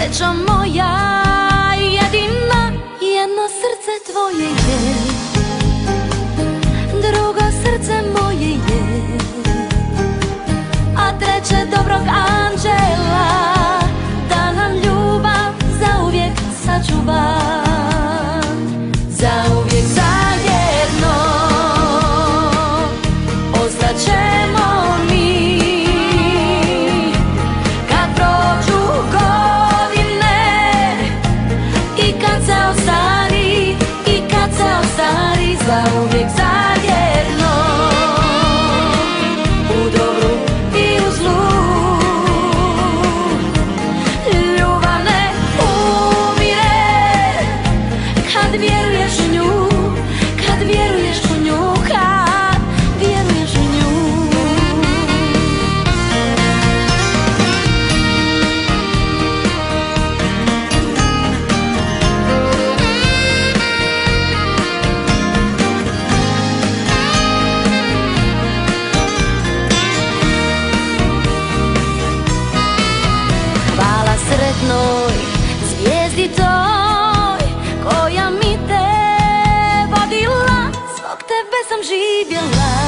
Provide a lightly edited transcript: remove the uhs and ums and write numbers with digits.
srećo moja jedina, jedno srce tvoje je, drugo srce moje je, a treće dobrog anđela, da nam ljubav zauvijek sačuva, zauvijek zajedno ostaćemo mi. Kad prođu godine i kad se ostari, i kad se ostari, zauvijek zajedno, u dobru i u zlu. Ljubav ne umire kad vjeruješ u nju, kad vjeruješ u nju, kad vjeruješ u nju. Hvala sretnoj zvijezdi toj koja mi te vodila, zbog tebe sam živjela.